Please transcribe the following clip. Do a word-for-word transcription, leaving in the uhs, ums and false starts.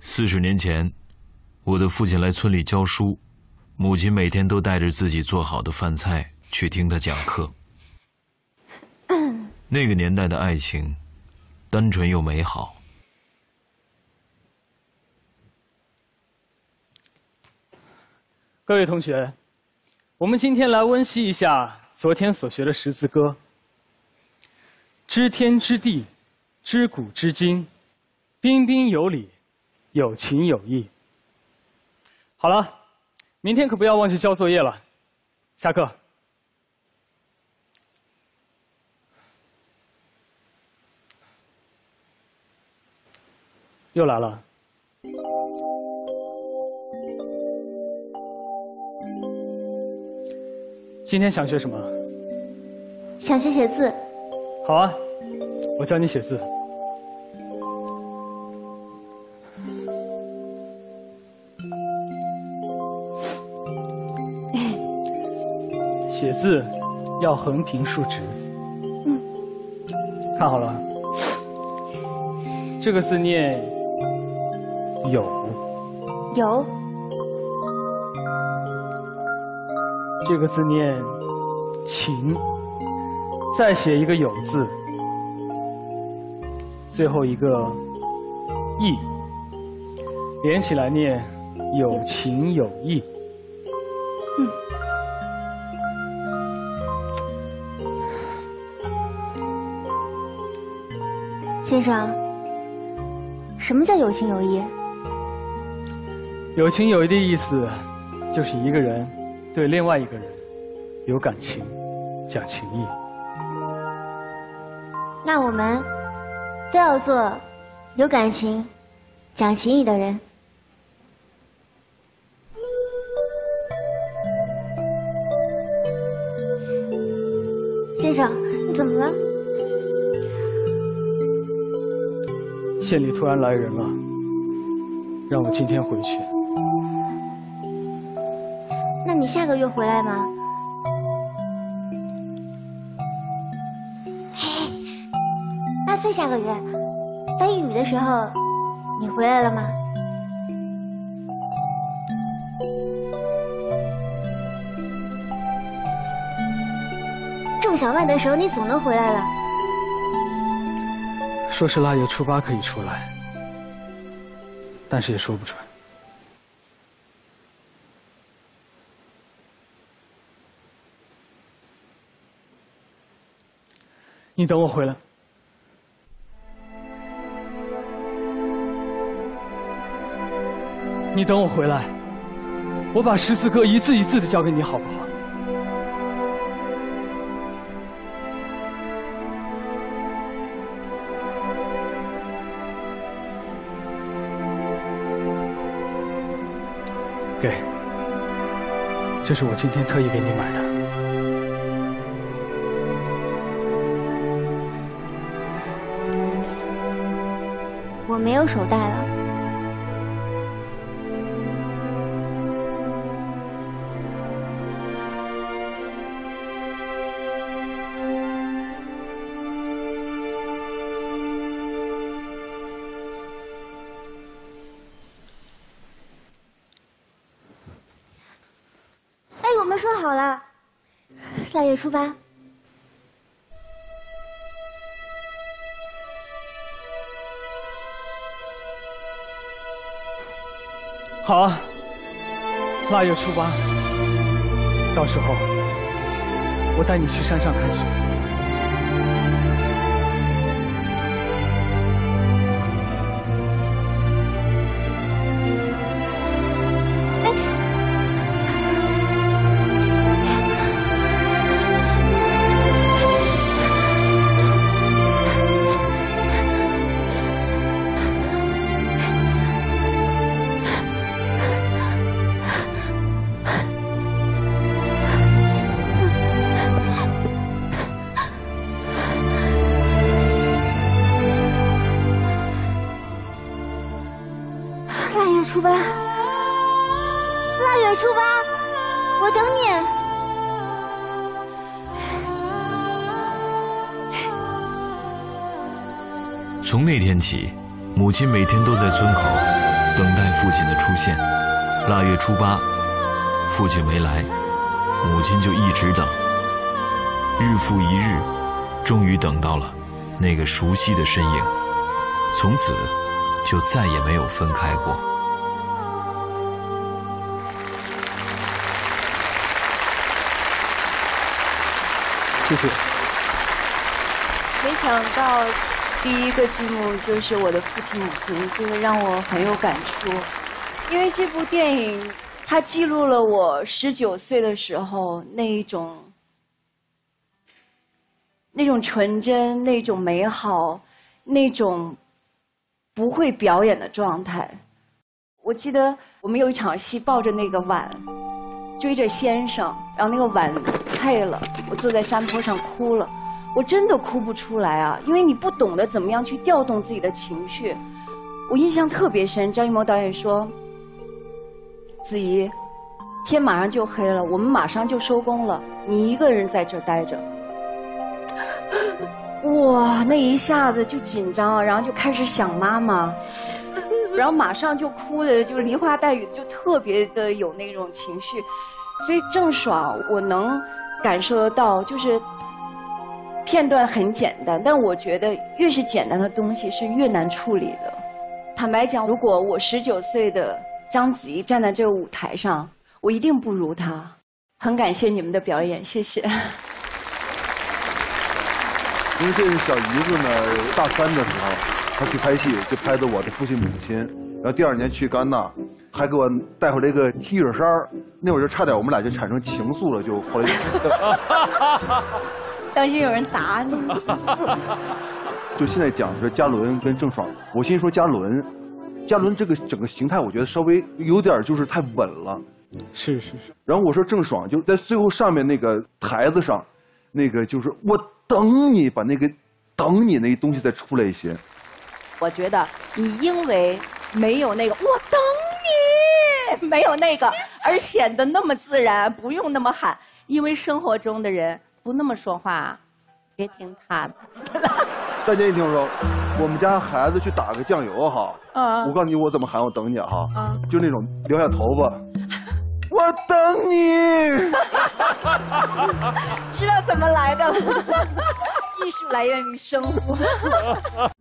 四十年前，我的父亲来村里教书，母亲每天都带着自己做好的饭菜去听他讲课。那个年代的爱情，单纯又美好。 各位同学，我们今天来温习一下昨天所学的识字歌。知天知地，知古知今，彬彬有礼，有情有义。好了，明天可不要忘记交作业了。下课。又来了。今天想学什么？ 想学写字。 好啊，我教你写字。写字要横平竖直。 嗯。 看好了，这个字念有。 有。 这个字念情，再写一个有字，最后一个义，连起来念有情有义。 嗯。先生，什么叫有情有义？ 有情有义的意思，就是一个人对另外一个人有感情，讲情义。 那我们都要做有感情、讲情义的人。先生，你怎么了？ 县里突然来人了，让我今天回去。 那你下个月回来吗？嘿，那再下个月掰玉米的时候，你回来了吗？种小麦的时候，你总能回来了。 说是腊月初八可以出来，但是也说不准。你等我回来。你等我回来，我把识字歌一字一字的教给你，好不好？给，这是我今天特意给你买的。 我没有手带了。哎，我们说好了，腊月初八。 好啊，腊月初八，到时候我带你去山上看雪。 初八，腊月初八，我等你。 从那天起，母亲每天都在村口等待父亲的出现。腊月初八，父亲没来，母亲就一直等。日复一日，终于等到了那个熟悉的身影，从此就再也没有分开过。 谢谢。 没想到第一个剧目就是我的父亲母亲，这个让我很有感触。因为这部电影，它记录了我十九岁的时候那一种、那种纯真、那种美好、那种不会表演的状态。我记得我们有一场戏，抱着那个碗，追着先生，然后那个碗碎了，我坐在山坡上哭了。我真的哭不出来啊，因为你不懂得怎么样去调动自己的情绪。我印象特别深，张艺谋导演说：“子怡，天马上就黑了，我们马上就收工了，你一个人在这儿待着。”哇，那一下子就紧张啊，然后就开始想妈妈，然后马上就哭的就梨花带雨，就特别的有那种情绪。所以郑爽，我能感受得到，就是片段很简单，但我觉得越是简单的东西是越难处理的。坦白讲，如果我十九岁的章子怡站在这个舞台上，我一定不如她。很感谢你们的表演，谢谢。 因为这个小姨子呢，大三的时候，她去拍戏，就拍的我的父亲母亲。然后第二年去戛纳，还给我带回来一个 T 恤衫，那会儿就差点我们俩就产生情愫了，就后来就。 当心有人打你。 就现在讲的是嘉伦跟郑爽，我先说嘉伦，嘉伦这个整个形态，我觉得稍微有点就是太稳了。 是是是。 然后我说郑爽就在最后上面那个台子上，那个就是我等你把那个等你那东西再出来一些。 我觉得你因为没有那个我等你，没有那个，而显得那么自然，不用那么喊，因为生活中的人不那么说话，别听他的。 大家一听说，我们家孩子去打个酱油哈， 啊、 我告诉你我怎么喊，我等你哈，啊、就那种撩下头发，我等你， 知道怎么来的了。艺术来源于生活。